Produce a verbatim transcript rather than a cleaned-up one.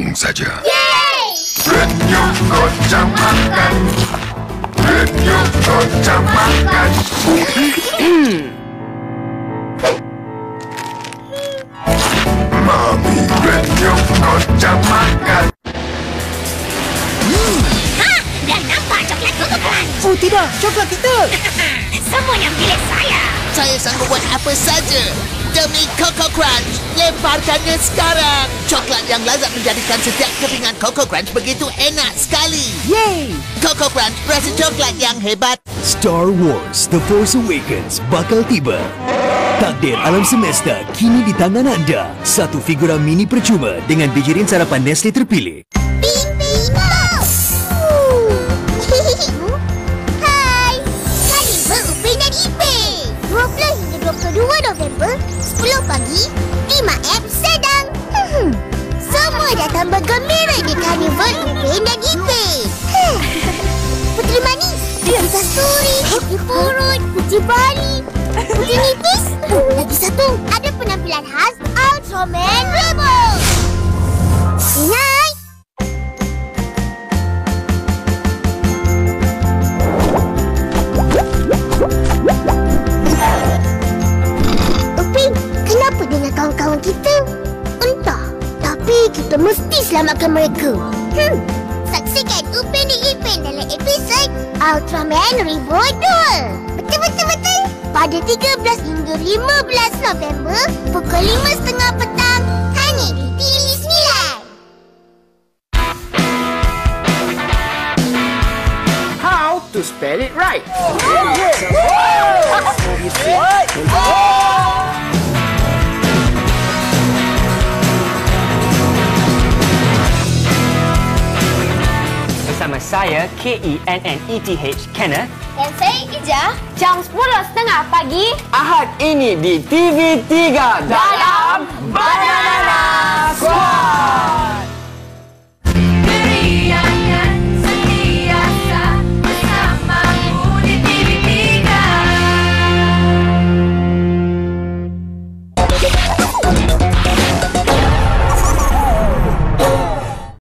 untung saja. Yeay! Renyuk kocang makan. Renyuk kocang makan. Mami renyuk kocang makan. Ha! Dah nampak coklat Coco Crunch? Oh tidak, coklat kita. Semuanya milik saya. Saya sanggup buat apa saja demi Coco Crunch. Lemparkannya sekarang. Coklat yang lazat menjadikan setiap kepingan Coco Crunch begitu enak sekali. Yeay! Coco Crunch, rasa coklat yang hebat. Star Wars The Force Awakens bakal tiba. Takdir alam semesta kini di tangan anda. Satu figura mini percuma dengan bijirin sarapan Nestle terpilih. Ping, ping, mouse. Hai, kami Upin dan Ipin. dua puluh hingga dua puluh dua November, sepuluh pagi, lima M sedang. Hmm. Semua datang bergembira di Karnival Upin dan Ipin. Puteri manis, Puteri kasturi, Puteri purut, Puteri bali, Puteri nipis. Lagi satu, ada penampilan khas Ultraman Rebel. Night. Upin, kenapa dengan kawan-kawan kita? Entah, tapi kita mesti selamatkan mereka. Hmm, saksikan Upin di Ipin dalam episod Ultraman Reboot Duel. Betul-betul-betul. Pada tiga belas hingga lima belas November, pukul lima tiga puluh petang, hanya di T V sembilan. How to spell it right? Bersama saya K E N N E T H Kenneth. Dan saya Ija. Jam sepuluh tiga puluh pagi. Ahad ini di T V tiga dalam Badan